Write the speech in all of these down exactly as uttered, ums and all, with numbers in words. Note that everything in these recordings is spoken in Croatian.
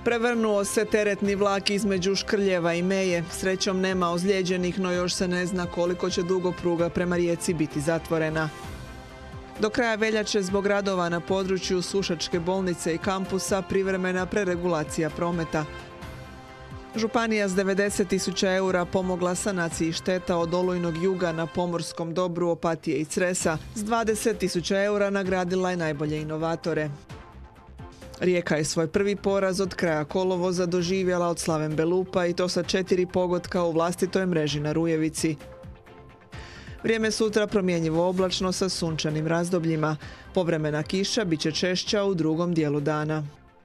Prevrnuo se teretni vlak između Škrljeva i Meje. Srećom nema ozlijeđenih, no još se ne zna koliko će dugo pruga prema Rijeci biti zatvorena. Do kraja veljače zbog radova na području Sušačke bolnice i kampusa privremena preregulacija prometa. Županija s devedeset tisuća eura pomogla sanaciji šteta od olujnog juga na pomorskom dobru Opatije i Cresa. S dvadeset tisuća eura nagradila je najbolje inovatore. Rijeka je svoj prvi poraz od kraja kolovoza doživjela od Slaven Belupa i to sa četiri pogotka u vlastitoj mreži na Rujevici. Vrijeme sutra promjenjivo oblačno sa sunčanim razdobljima. Povremena kiša bit će češća u drugom dijelu dana.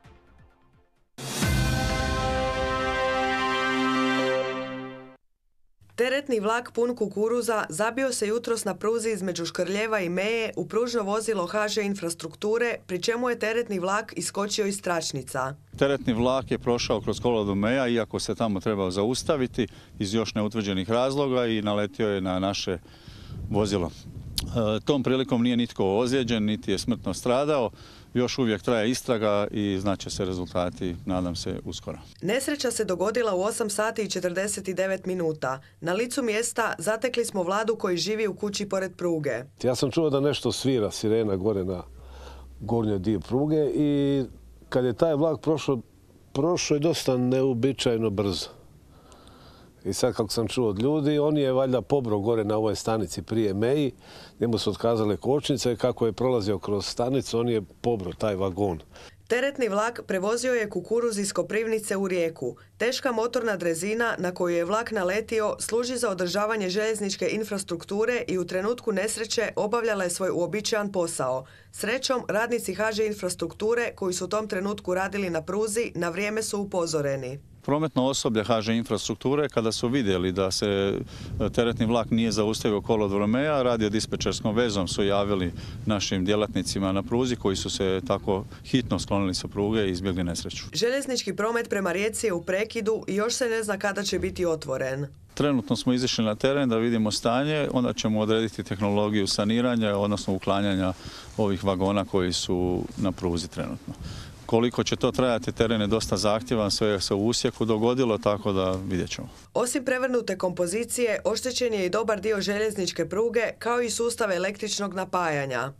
Teretni vlak pun kukuruza zabio se jutros na pruzi između Škrljeva i Meje u pružno vozilo ha že infrastrukture, pri čemu je teretni vlak iskočio iz tračnica. Teretni vlak je prošao kroz kolodvor Meja, iako se tamo trebao zaustaviti iz još neutvrđenih razloga i naletio je na naše vozilo. E, tom prilikom nije nitko ozlijeđen, niti je smrtno stradao. Još uvijek traje istraga i znaće se rezultati, nadam se, uskoro. Nesreća se dogodila u osam sati i četrdeset devet minuta. Na licu mjesta zatekli smo Vladu koji živi u kući pored pruge. Ja sam čuo da nešto svira sirena gore na gornjoj dio pruge i kad je taj vlak prošao, prošao je dosta neuobičajeno brzo. I sad kako sam čuo od ljudi, on je valjda pobro gore na ovoj stanici prije Meji, njemu su otkazale kočnice i kako je prolazio kroz stanicu, on je pobro taj vagon. Teretni vlak prevozio je kukuruz iz Koprivnice u Rijeku. Teška motorna drezina na koju je vlak naletio služi za održavanje željezničke infrastrukture i u trenutku nesreće obavljala je svoj uobičajan posao. Srećom, radnici ha že infrastrukture koji su u tom trenutku radili na pruzi na vrijeme su upozoreni. Prometno osoblje ha že infrastrukture, kada su vidjeli da se teretni vlak nije zaustavio kolodvor Meja, radio dispečerskom vezom su javili našim djelatnicima na pruzi koji su se tako hitno sklonili sa pruge i izbjegli nesreću. Željeznički promet prema Rijeci je u prekidu i još se ne zna kada će biti otvoren. Trenutno smo izišli na teren da vidimo stanje, onda ćemo odrediti tehnologiju saniranja, odnosno uklanjanja ovih vagona koji su na pruzi trenutno. Koliko će to trajati, teren je dosta zahtjevan, sve se u usjeku dogodilo, tako da vidjet ćemo. Osim prevrnute kompozicije, oštećen je i dobar dio željezničke pruge, kao i sustav električnog napajanja.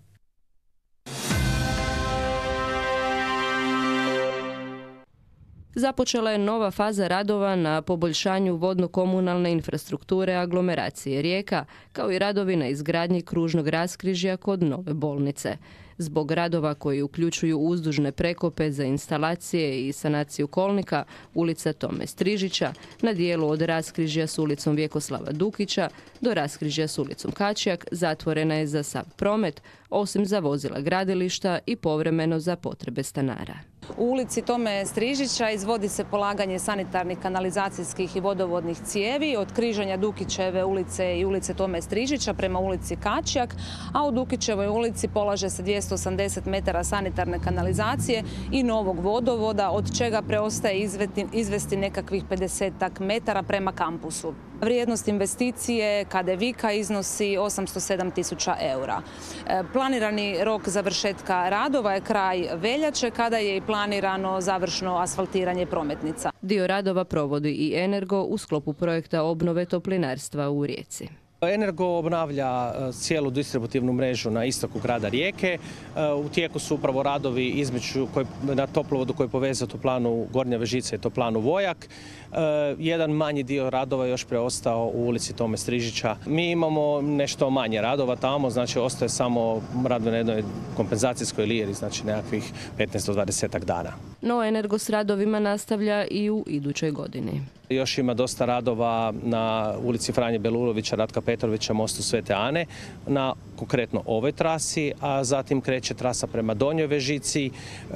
Započela je nova faza radova na poboljšanju vodno-komunalne infrastrukture aglomeracije Rijeka, kao i radovi na izgradnji kružnog raskrižja kod nove bolnice. Zbog radova koji uključuju uzdužne prekope za instalacije i sanaciju kolnika, ulica Tome Strižića, na dijelu od raskrižja s ulicom Vjekoslava Dukića do raskrižja s ulicom Kačijak zatvorena je za sav promet, osim za vozila gradilišta i povremeno za potrebe stanara. U ulici Tome Strižića izvodi se polaganje sanitarnih, kanalizacijskih i vodovodnih cijevi od križanja Dukićeve ulice i ulice Tome Strižića prema ulici Kačijak, a u Dukićevoj ulici polaže se dvjesto osamdeset metara sanitarne kanalizacije i novog vodovoda, od čega preostaje izvesti nekakvih pedesetak metara prema kampusu. Vrijednost investicije K D V-a iznosi osamsto sedam tisuća eura. Planirani rok završetka radova je kraj veljače, kada je i planirano završno asfaltiranje prometnica. Dio radova provodi i Energo u sklopu projekta obnove toplinarstva u Rijeci. Energo obnavlja cijelu distributivnu mrežu na istoku grada Rijeke. U tijeku su upravo radovi između na toplovodu koji povezuje toplanu Gornja Vežica i toplanu Vojak. Jedan manji dio radova još preostao u ulici Tome Strižića. Mi imamo nešto manje radova tamo, znači ostaje samo rad na jednoj kompenzacijskoj lijeri, znači nekakvih petnaest do dvadeset dana. No Energo s radovima nastavlja i u idućoj godini. Još ima dosta radova na ulici Franje Belulovića, Ratka Petrovića, mostu Svete Ane, na konkretno ovoj trasi, a zatim kreće trasa prema Donjoj Vežici.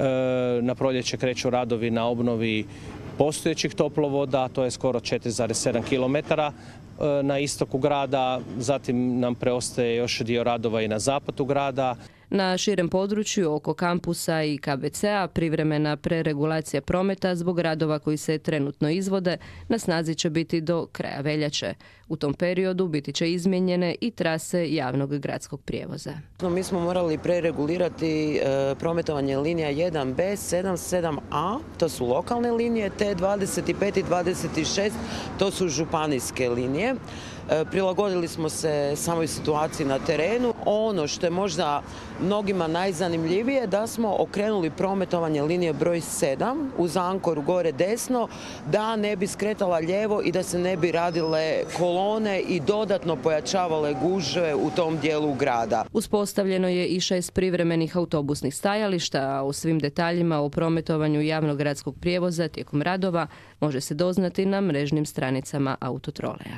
Na proljeće kreću radovi na obnovi postojećih toplovoda, to je skoro četiri zarez sedam kilometara na istoku grada, zatim nam preostaje još dio radova i na zapadu grada. Na širem području oko kampusa i K B C-a privremena preregulacija prometa zbog radova koji se trenutno izvode na snazi će biti do kraja veljače. U tom periodu biti će izmijenjene i trase javnog gradskog prijevoza. Mi smo morali preregulirati e, prometovanje linija jedan be, sedam, sedam a, to su lokalne linije, te dvadeset pet i dvadeset šest, to su županijske linije. E, prilagodili smo se samoj situaciji na terenu. Ono što je možda mnogima najzanimljivije da smo okrenuli prometovanje linije broj sedam uz Ankoru gore desno, da ne bi skretala lijevo i da se ne bi radile kolone i dodatno pojačavale gužve u tom dijelu grada. Uspostavljeno je i šest privremenih autobusnih stajališta, a o svim detaljima o prometovanju javnog gradskog prijevoza tijekom radova može se doznati na mrežnim stranicama Autotroleja.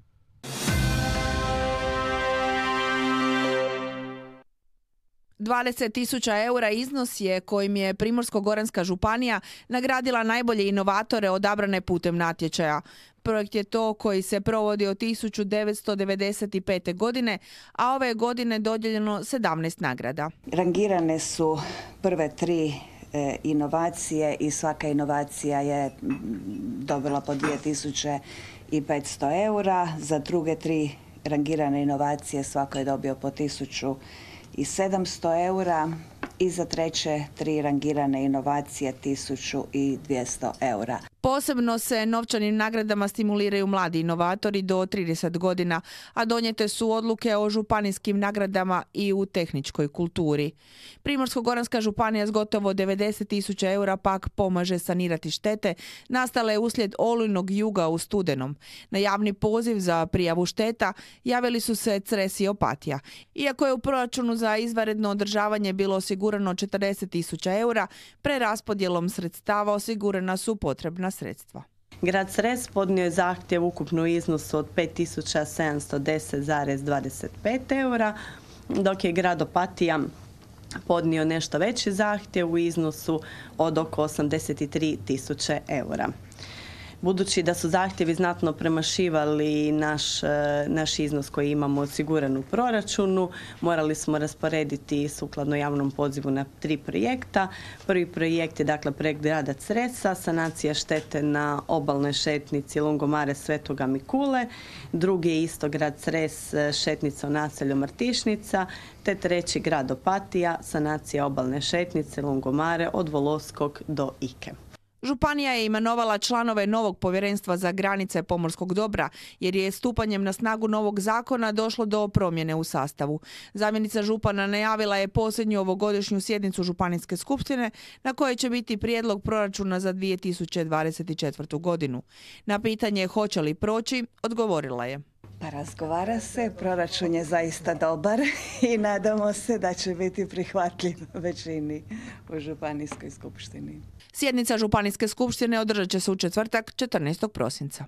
dvadeset tisuća eura iznos je kojim je Primorsko-goranska županija nagradila najbolje inovatore odabrane putem natječaja. Projekt je to koji se provodi od tisuću devetsto devedeset pete. godine, a ove godine dodijeljeno sedamnaest nagrada. Rangirane su prve tri e, inovacije i svaka inovacija je dobila po dvije tisuće petsto eura. Za druge tri rangirane inovacije svako je dobio po tisuću sedamsto eura i za treće tri rangirane inovacije tisuću dvjesto eura. Posebno se novčanim nagradama stimuliraju mladi inovatori do trideset godina, a donijete su odluke o županijskim nagradama i u tehničkoj kulturi. Primorsko-goranska županija s gotovo devedeset tisuća eura pak pomaže sanirati štete nastale uslijed olujnog juga u studenom. Na javni poziv za prijavu šteta javili su se Cres i Opatija. Iako je u proračunu za izvanredno održavanje bilo osigurano četrdeset tisuća eura, preraspodjelom sredstava osigurana su potrebna sredstva. Grad Cres podnio je zahtjev u ukupnom iznosu od pet tisuća sedamsto deset zarez dvadeset pet eura, dok je grad Opatija podnio nešto veći zahtjev u iznosu od oko osamdeset tri tisuće eura. Budući da su zahtjevi znatno premašivali naš, naš iznos koji imamo osiguran u proračunu, morali smo rasporediti sukladno javnom pozivu na tri projekta. Prvi projekt je dakle projekt grada Cresa, sanacija štete na obalnoj šetnici Lungomare Svetoga Mikule. Drugi je isto grad Cres, šetnica u naselju Martišnica, te treći grad Opatija, sanacija obalne šetnice Lungomare od Voloskog do Ike. Županija je imenovala članove novog povjerenstva za granice pomorskog dobra, jer je stupanjem na snagu novog zakona došlo do promjene u sastavu. Zamjenica župana najavila je posljednju ovogodišnju sjednicu Županijske skupštine na kojoj će biti prijedlog proračuna za dvije tisuće dvadeset četvrtu. godinu. Na pitanje hoće li proći, odgovorila je. Pa razgovara se, proračun je zaista dobar i nadamo se da će biti prihvatljiv većini u Županijskoj skupštini. Sjednica Županijske skupštine održat će se u četvrtak, četrnaestog prosinca.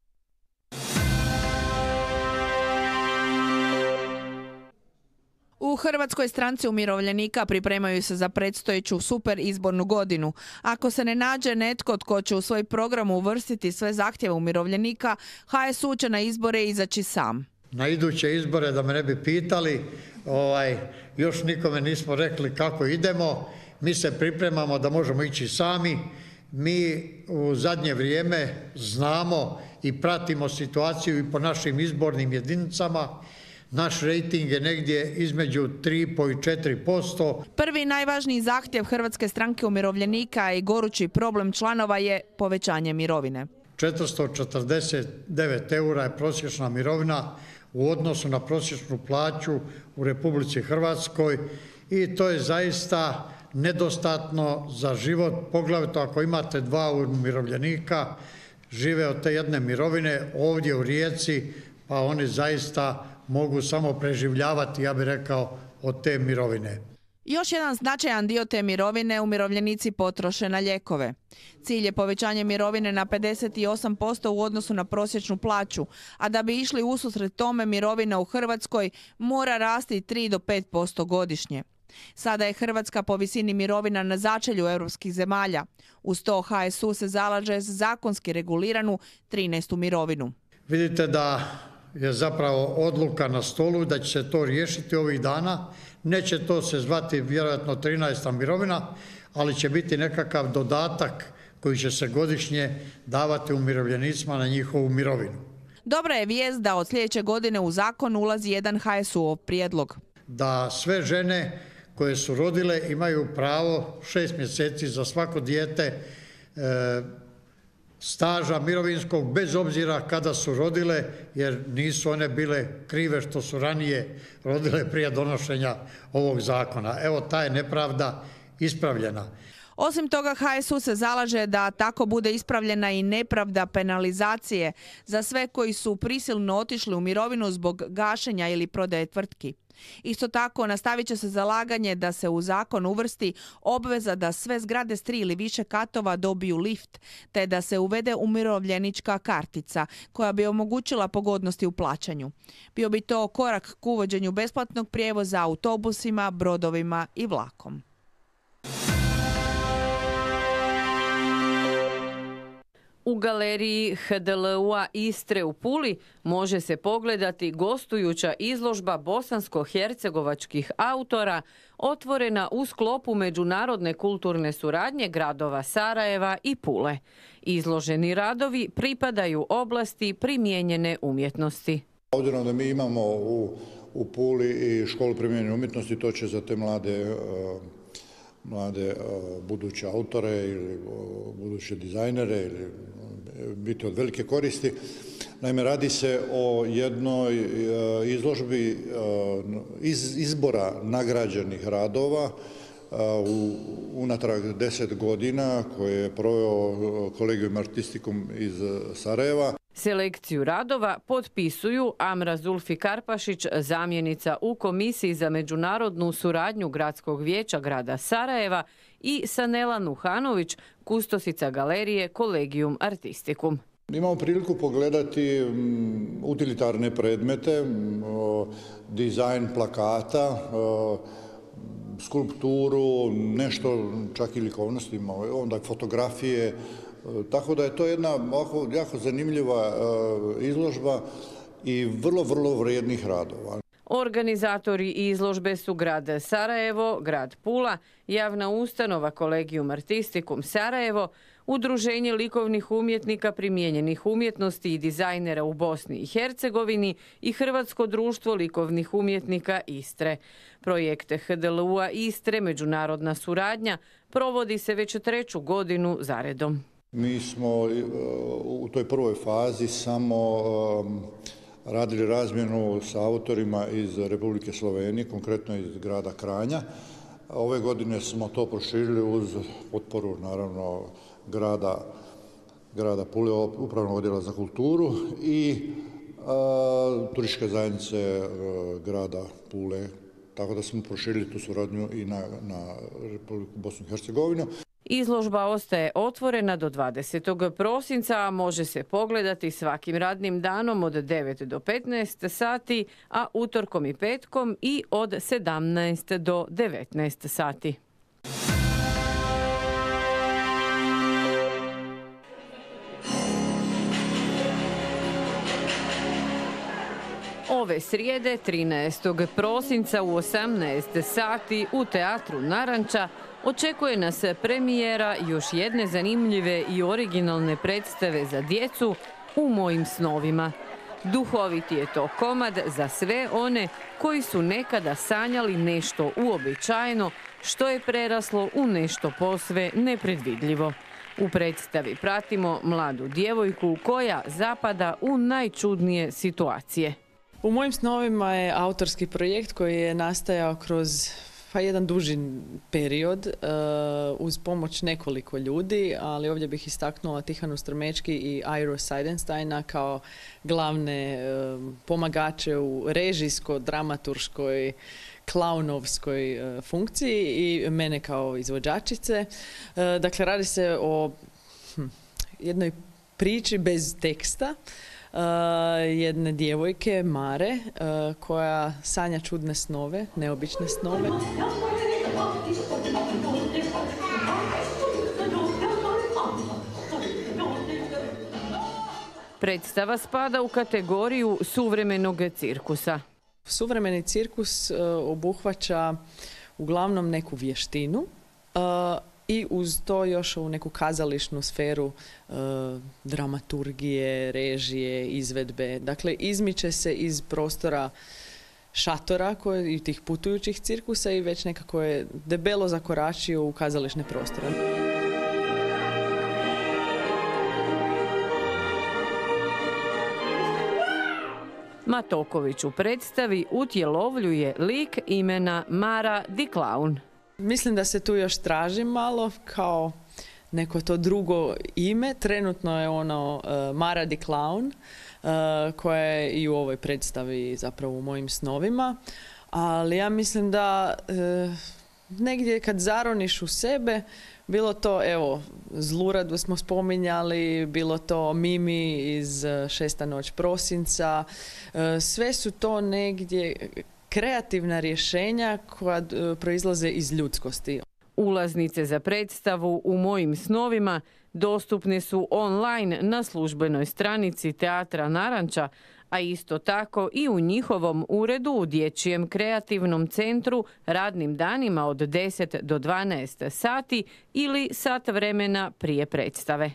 U Hrvatskoj stranci umirovljenika pripremaju se za predstojeću super izbornu godinu. Ako se ne nađe netko tko će u svoj program uvrstiti sve zahtjeve umirovljenika, H S U će na izbore izaći sam. Na iduće izbore, da me ne bi pitali, ovaj, još nikome nismo rekli kako idemo. Mi se pripremamo da možemo ići sami. Mi u zadnje vrijeme znamo i pratimo situaciju i po našim izbornim jedinicama. Naš rejting je negdje između tri i pol i četiri posto. Prvi i najvažniji zahtjev Hrvatske stranke umirovljenika i gorući problem članova je povećanje mirovine. četiristo četrdeset devet eura je prosječna mirovina u odnosu na prosječnu plaću u Republici Hrvatskoj i to je zaista nedostatno za život, poglavito ako imate dva umirovljenika, žive od te jedne mirovine ovdje u Rijeci, pa oni zaista mogu samo preživljavati, ja bih rekao, od te mirovine. Još jedan značajan dio te mirovine umirovljenici potroše na lijekove. Cilj je povećanje mirovine na pedeset osam posto u odnosu na prosječnu plaću, a da bi išli ususret tome mirovina u Hrvatskoj mora rasti tri do pet posto godišnje. Sada je Hrvatska po visini mirovina na začelju europskih zemalja. Uz to H S U se zalaže za zakonski reguliranu trinaestu mirovinu. Vidite da je zapravo odluka na stolu da će se to riješiti ovih dana. Neće to se zvati vjerojatno trinaesta mirovina, ali će biti nekakav dodatak koji će se godišnje davati umirovljenicima na njihovu mirovinu. Dobra je vijest da od sljedeće godine u zakon ulazi jedan ha es u-ov prijedlog. Da sve žene koje su rodile imaju pravo šest mjeseci za svako dijete e, staža mirovinskog bez obzira kada su rodile, jer nisu one bile krive što su ranije rodile prije donošenja ovog zakona. Evo, ta je nepravda ispravljena. Osim toga, ha es u se zalaže da tako bude ispravljena i nepravda penalizacije za sve koji su prisilno otišli u mirovinu zbog gašenja ili prodaje tvrtki. Isto tako, nastavit će se zalaganje da se u zakon uvrsti obveza da sve zgrade s tri ili više katova dobiju lift, te da se uvede umirovljenička kartica koja bi omogućila pogodnosti u plaćanju. Bio bi to korak k uvođenju besplatnog prijevoza autobusima, brodovima i vlakom. U galeriji ha de el u-a Istre u Puli može se pogledati gostujuća izložba bosansko-hercegovačkih autora otvorena u sklopu međunarodne kulturne suradnje gradova Sarajeva i Pule. Izloženi radovi pripadaju oblasti primijenjene umjetnosti. Obzirom da mi imamo u, u Puli i školu primijenjene umjetnosti, to će za te mlade uh, mlade uh, buduće autore ili uh, buduće dizajnere ili uh, biti od velike koristi. Naime, radi se o jednoj uh, izložbi uh, iz izbora nagrađenih radova uh, u, unatrag deset godina koje je proveo Collegium Artisticum iz Sarajeva. Selekciju radova potpisuju Amra Zulfi Karpašić, zamjenica u Komisiji za međunarodnu suradnju Gradskog vijeća grada Sarajeva, i Sanela Nuhanović, kustosica galerije Collegium Artisticum. Imamo priliku pogledati utilitarne predmete, dizajn plakata, skulpturu, nešto čak i likovnosti, onda fotografije. Tako da je to jedna jako, jako zanimljiva izložba i vrlo, vrlo vrijednih radova. Organizatori izložbe su grad Sarajevo, grad Pula, javna ustanova Collegium Artisticum Sarajevo, Udruženje likovnih umjetnika primijenjenih umjetnosti i dizajnera u Bosni i Hercegovini i Hrvatsko društvo likovnih umjetnika Istre. Projekt ha de el u-a Istre, međunarodna suradnja, provodi se već treću godinu zaredom. Mi smo u toj prvoj fazi samo radili razmjenu sa autorima iz Republike Slovenije, konkretno iz grada Kranja. Ove godine smo to proširili uz potporu, naravno, grada, grada Pule, upravnog odjela za kulturu i a, turističke zajednice a, grada Pule. Tako da smo proširili tu suradnju i na, na Republiku Bosnu i Hercegovinu. Izložba ostaje otvorena do dvadesetog prosinca, a može se pogledati svakim radnim danom od devet do petnaest sati, a utorkom i petkom i od sedamnaest do devetnaest sati. Ove srijede, trinaestog prosinca u osamnaest sati u Teatru Naranča očekuje nas premijera još jedne zanimljive i originalne predstave za djecu U mojim snovima. Duhoviti je to komad za sve one koji su nekada sanjali nešto uobičajeno što je preraslo u nešto posve nepredvidljivo. U predstavi pratimo mladu djevojku koja zapada u najčudnije situacije. U mojim snovima je autorski projekt koji je nastajao kroz pa jedan duži period uh, uz pomoć nekoliko ljudi, ali ovdje bih istaknula Tihanu Strmečki i Airo Seidensteina kao glavne uh, pomagače u režijsko-dramaturškoj, klaunovskoj uh, funkciji i mene kao izvođačice. Uh, dakle, radi se o hm, jednoj priči bez teksta, Uh, jedne djevojke, Mare, uh, koja sanja čudne snove, neobične snove. Predstava spada u kategoriju suvremenog cirkusa. Suvremeni cirkus obuhvaća uglavnom neku vještinu i uz to još u neku kazališnu sferu dramaturgije, režije, izvedbe. Dakle, izmiče se iz prostora šatora koje, i tih putujućih cirkusa i već nekako je debelo zakoračio u kazališne prostore. Matoković u predstavi utjelovljuje lik imena Mara di Clown. Mislim da se tu još traži malo kao neko to drugo ime. Trenutno je ono uh, Mara di Clown, uh, koja je i u ovoj predstavi zapravo u mojim snovima. Ali ja mislim da uh, negdje kad zaroniš u sebe, bilo to, evo, Zluradu smo spominjali, bilo to Mimi iz Šesta noć prosinca, uh, sve su to negdje kreativna rješenja koja proizlaze iz ljudskosti. Ulaznice za predstavu U mojim snovima dostupne su online na službenoj stranici Teatra Naranča, a isto tako i u njihovom uredu u Dječjem kreativnom centru radnim danima od deset do dvanaest sati ili sat vremena prije predstave.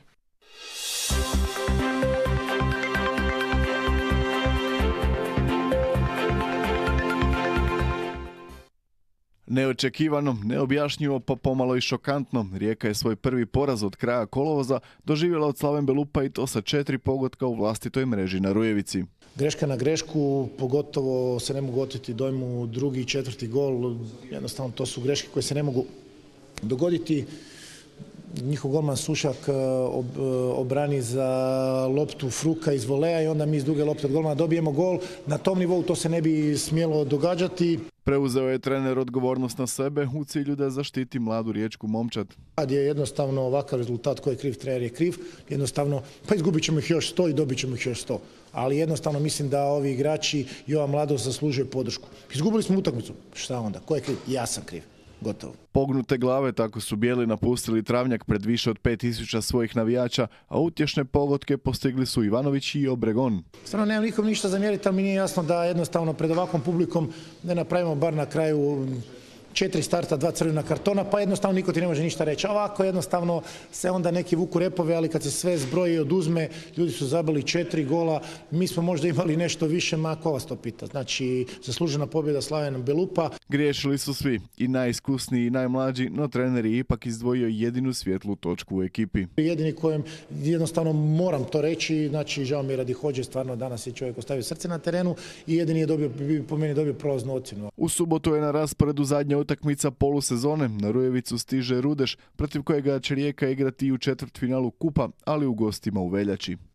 Neočekivano, neobjašnjivo pa pomalo i šokantno, Rijeka je svoj prvi poraz od kraja kolovoza doživjela od Slaven Belupa i to sa četiri pogotka u vlastitoj mreži na Rujevici. Greška na grešku, pogotovo se ne mogu oteti dojmu drugi i četvrti gol, jednostavno to su greške koje se ne mogu dogoditi. Njihov golman Sušak ob, obrani za loptu Fruka iz voleja i onda mi iz duge lopte od golmana dobijemo gol. Na tom nivou to se ne bi smjelo događati. Preuzeo je trener odgovornost na sebe u cilju da zaštiti mladu riječku momčad. Kad je jednostavno ovakav rezultat koji je kriv, trener je kriv, jednostavno pa izgubit ćemo ih još sto i dobit ćemo ih još sto. Ali jednostavno mislim da ovi igrači i ova mladost zaslužuje podršku. Izgubili smo utakmicu, šta onda, ko je kriv? Ja sam kriv. Gotovo. Pognute glave tako su bijeli napustili Travnjak pred više od pet tisuća svojih navijača, a utješne pogodke postigli su Ivanović i Obregon. Stvarno nemam nikom ništa zamjeriti, ali mi nije jasno da jednostavno pred ovakvom publikom ne napravimo bar na kraju četiri starta, dva crvena kartona, pa jednostavno niko ti ne može ništa reći. Ovako jednostavno se onda neki vuku repove, ali kad se sve zbroji i oduzme, ljudi su zabili četiri gola, mi smo možda imali nešto više, ma ko vas to pita. Znači, zaslužena pobjeda Slavena Belupa. Griješili su svi, i najiskusniji i najmlađi, no trener je ipak izdvojio jedinu svjetlu točku u ekipi. Jedini kojem jednostavno moram to reći, znači žao mi je radi Hođe, stvarno danas je čovjek ostavio srce na terenu i jedini je dobio, po meni dobio prolaznu ocjenu. U subotu je na rasporedu zadnja utakmica polusezone. Na Rujevicu stiže Rudeš, protiv kojega će Rijeka igrati i u četvrtfinalu kupa, ali u gostima u veljači.